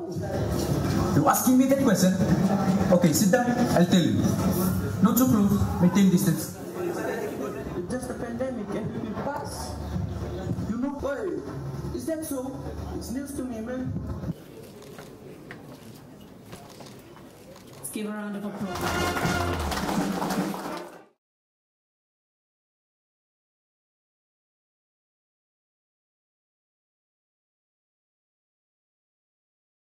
You asking me that question? Okay, sit down, I'll tell you. Not too close, maintain distance. It's just a pandemic and it will pass. You know, boy, is that so? It's news to me, man. Let's give a round of applause.